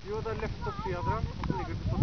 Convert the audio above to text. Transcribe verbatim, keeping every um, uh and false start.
Jo, det er løft opp skyene, og så ligger du på